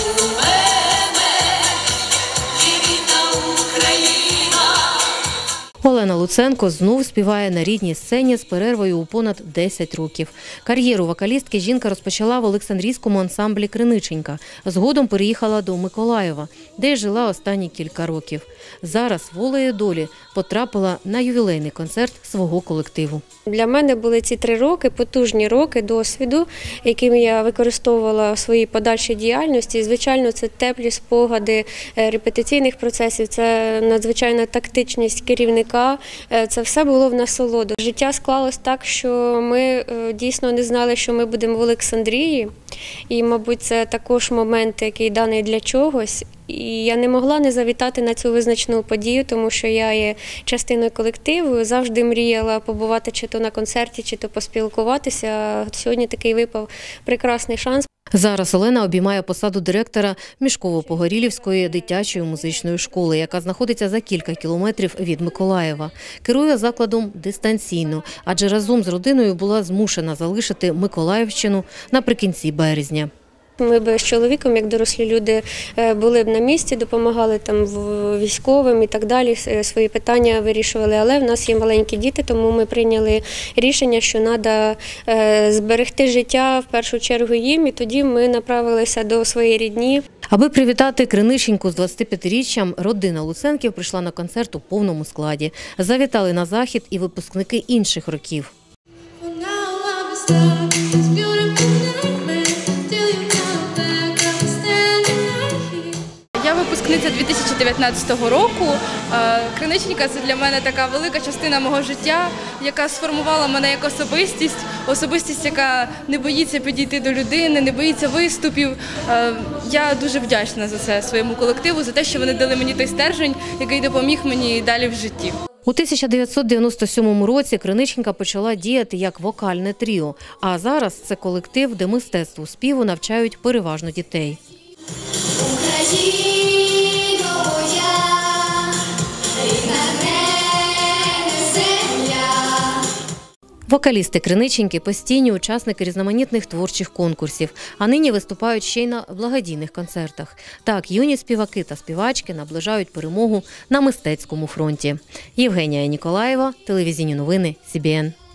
Олена Луценко знов співає на рідній сцені з перервою у понад 10 років. Кар'єру вокалістки жінка розпочала в Олександрійському ансамблі «Криниченька». Згодом переїхала до Миколаєва, де й жила останні кілька років. Зараз волею долі потрапила на ювілейний концерт свого колективу. Для мене були ці 3 роки, потужні роки досвіду, яким я використовувала в своїй подальшій діяльності. І, звичайно, це теплі спогади репетиційних процесів, це надзвичайна тактичність керівника. Це все було в насолоду. Життя склалось так, що ми дійсно не знали, що ми будемо в Олександрії. І, мабуть, це також момент, який даний для чогось. І я не могла не завітати на цю визначну подію, тому що я є частиною колективу, завжди мріяла побувати чи то на концерті, чи то поспілкуватися. Сьогодні такий випав прекрасний шанс. Зараз Олена обіймає посаду директора Мішково-Погорілівської дитячої музичної школи, яка знаходиться за кілька кілометрів від Миколаєва. Керує закладом дистанційно, адже разом з родиною була змушена залишити Миколаївщину наприкінці березня. Ми б з чоловіком, як дорослі люди, були б на місці, допомагали там військовим і так далі, свої питання вирішували. Але в нас є маленькі діти, тому ми прийняли рішення, що треба зберегти життя в першу чергу їм, і тоді ми направилися до своєї рідні. Аби привітати Криниченьку з 25-річчям, родина Луценків прийшла на концерт у повному складі. Завітали на захід і випускники інших років. Я випускниця 2019 року. Криниченька – це для мене така велика частина мого життя, яка сформувала мене як особистість, яка не боїться підійти до людини, не боїться виступів. Я дуже вдячна за це своєму колективу, за те, що вони дали мені той стержень, який допоміг мені далі в житті. У 1997 році Криниченька почала діяти як вокальне тріо, а зараз це колектив, де мистецтву співу навчають переважно дітей. Вокалісти Криниченьки – постійні учасники різноманітних творчих конкурсів, а нині виступають ще й на благодійних концертах. Так, юні співаки та співачки наближають перемогу на мистецькому фронті. Євгенія Ніколаєва, телевізійні новини СІБІН.